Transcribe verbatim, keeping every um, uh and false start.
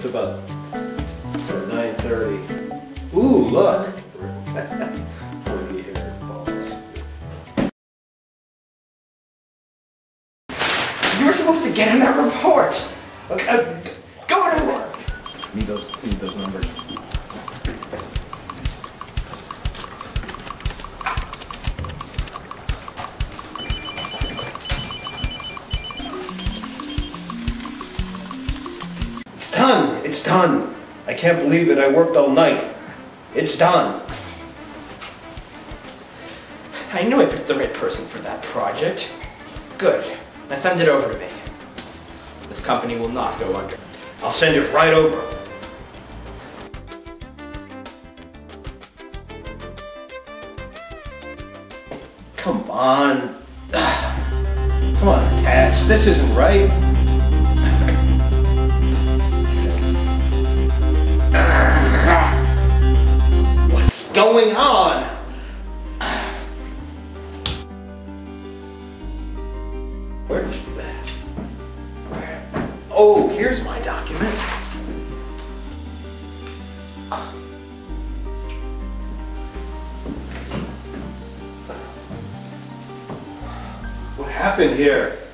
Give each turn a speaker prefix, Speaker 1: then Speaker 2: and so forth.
Speaker 1: about nine thirty. Ooh, look!
Speaker 2: You were supposed to get in that report! Okay, uh, go to work!
Speaker 1: Need those, need those numbers. It's done! It's done! I can't believe it. I worked all night. It's done.
Speaker 2: I knew I picked the right person for that project. Good. Now send it over to me. This company will not go under.
Speaker 1: I'll send it right over. Come on. Come on, attach. This isn't right. What's going on? Where's that? Oh, here's my document. What happened here?